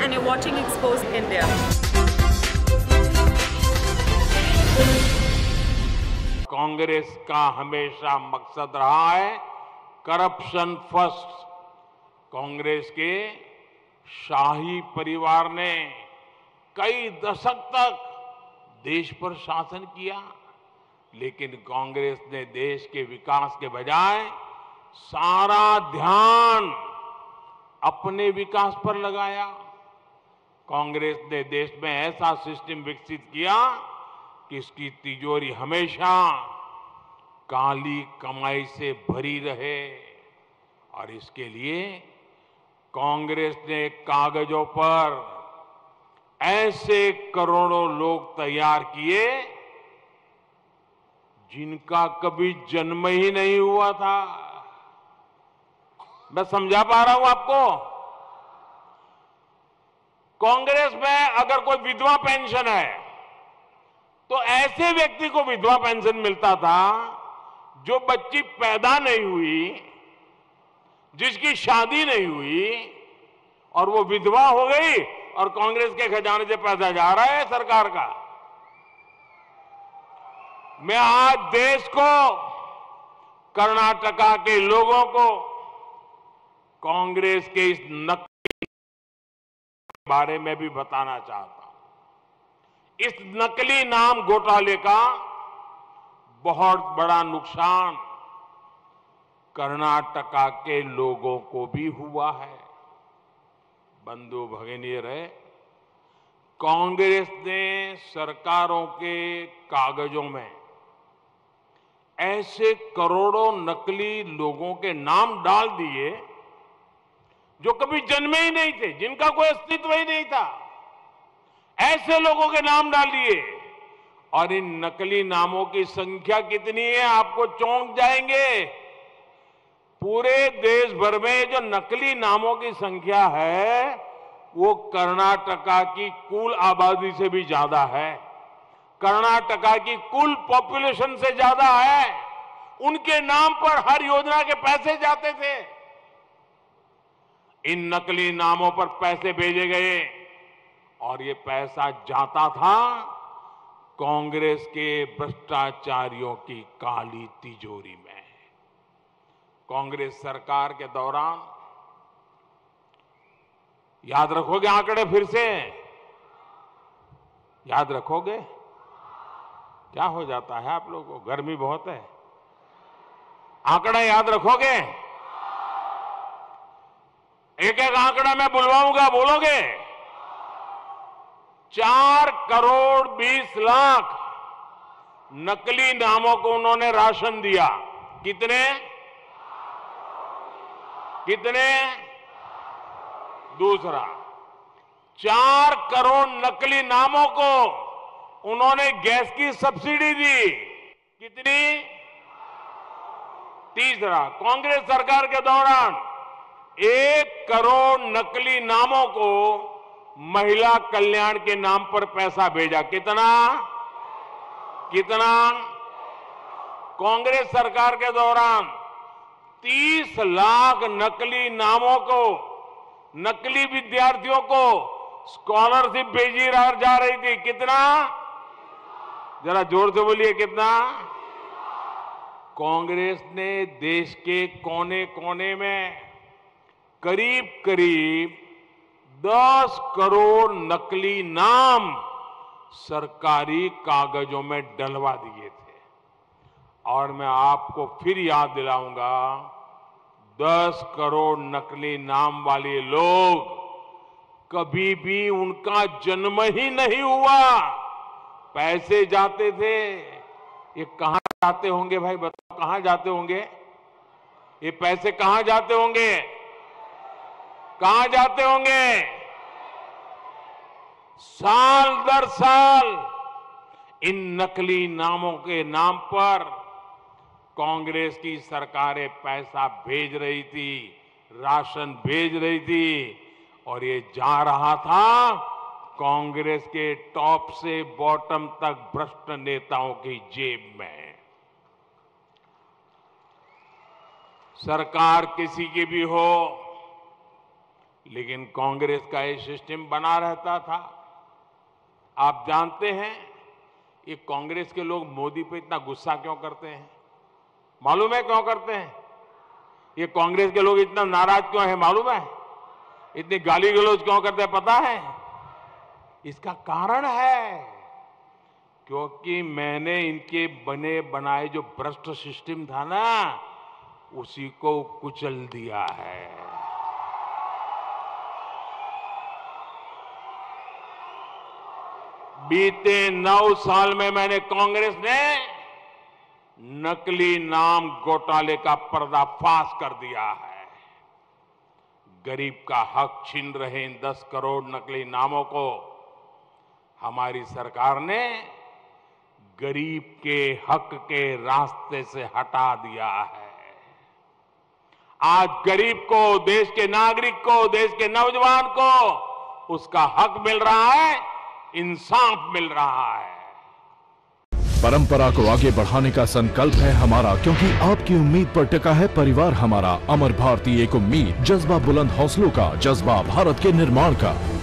and you're watching Exposed India. Congress का हमेशा मकसद रहा है करप्शन फर्स्ट। कांग्रेस के शाही परिवार ने कई दशक तक देश पर शासन किया, लेकिन कांग्रेस ने देश के विकास के बजाय सारा ध्यान अपने विकास पर लगाया। कांग्रेस ने देश में ऐसा सिस्टम विकसित किया कि इसकी तिजोरी हमेशा काली कमाई से भरी रहे, और इसके लिए कांग्रेस ने कागजों पर ऐसे करोड़ों लोग तैयार किए जिनका कभी जन्म ही नहीं हुआ था। मैं समझा पा रहा हूं आपको? कांग्रेस में अगर कोई विधवा पेंशन है तो ऐसे व्यक्ति को विधवा पेंशन मिलता था जो बच्ची पैदा नहीं हुई, जिसकी शादी नहीं हुई, और वो विधवा हो गई और कांग्रेस के खजाने से पैसा जा रहा है सरकार का। मैं आज देश को, कर्नाटका के लोगों को कांग्रेस के इस नकली के बारे में भी बताना चाहता हूं। इस नकली नाम घोटाले का बहुत बड़ा नुकसान कर्नाटका के लोगों को भी हुआ है। बंधु भगिनी रहे, कांग्रेस ने सरकारों के कागजों में ऐसे करोड़ों नकली लोगों के नाम डाल दिए जो कभी जन्मे ही नहीं थे, जिनका कोई अस्तित्व ही नहीं था। ऐसे लोगों के नाम डाल दिए, और इन नकली नामों की संख्या कितनी है आपको चौंक जाएंगे। पूरे देश भर में जो नकली नामों की संख्या है वो कर्नाटका की कुल आबादी से भी ज्यादा है, कर्नाटका की कुल पॉपुलेशन से ज्यादा है। उनके नाम पर हर योजना के पैसे जाते थे। इन नकली नामों पर पैसे भेजे गए और ये पैसा जाता था कांग्रेस के भ्रष्टाचारियों की काली तिजोरी में। कांग्रेस सरकार के दौरान, याद रखोगे आंकड़े? फिर से याद रखोगे? क्या हो जाता है आप लोगों को? गर्मी बहुत है। आंकड़ा याद रखोगे? एक एक आंकड़ा मैं बुलवाऊंगा, बोलोगे? 4 करोड़ 20 लाख नकली नामों को उन्होंने राशन दिया। कितने? दूसरा, 4 करोड़ नकली नामों को उन्होंने गैस की सब्सिडी दी। कितनी? तीसरा, कांग्रेस सरकार के दौरान 1 करोड़ नकली नामों को महिला कल्याण के नाम पर पैसा भेजा। कितना? कांग्रेस सरकार के दौरान 30 लाख नकली नामों को, नकली विद्यार्थियों को स्कॉलरशिप भेजी जा रही थी। कितना? जरा जोर से बोलिए, कितना? कांग्रेस ने देश के कोने कोने में करीब करीब 10 करोड़ नकली नाम सरकारी कागजों में डलवा दिए थे। और मैं आपको फिर याद दिलाऊंगा, 10 करोड़ नकली नाम वाले लोग कभी भी उनका जन्म ही नहीं हुआ, पैसे जाते थे। ये कहां जाते होंगे भाई? बताओ, कहां जाते होंगे ये पैसे? कहां जाते होंगे? कहां जाते होंगे? साल दर साल इन नकली नामों के नाम पर कांग्रेस की सरकारें पैसा भेज रही थी, राशन भेज रही थी, और ये जा रहा था कांग्रेस के टॉप से बॉटम तक भ्रष्ट नेताओं की जेब में। सरकार किसी की भी हो, लेकिन कांग्रेस का ये सिस्टम बना रहता था। आप जानते हैं ये कांग्रेस के लोग मोदी पे इतना गुस्सा क्यों करते हैं? मालूम है क्यों करते हैं? ये कांग्रेस के लोग इतना नाराज क्यों है मालूम है? इतनी गाली गलौज क्यों करते हैं पता है? इसका कारण है क्योंकि मैंने इनके बने बनाए जो भ्रष्ट सिस्टम था ना, उसी को कुचल दिया है। बीते 9 साल में मैंने कांग्रेस ने नकली नाम घोटाले का पर्दाफाश कर दिया है। गरीब का हक छीन रहे इन 10 करोड़ नकली नामों को हमारी सरकार ने गरीब के हक के रास्ते से हटा दिया है। आज गरीब को, देश के नागरिक को, देश के नौजवान को उसका हक मिल रहा है, इंसाफ मिल रहा है। परंपरा को आगे बढ़ाने का संकल्प है हमारा, क्योंकि आपकी उम्मीद पर टिका है परिवार हमारा। अमर भारती एक उम्मीद, जज्बा बुलंद हौसलों का, जज्बा भारत के निर्माण का।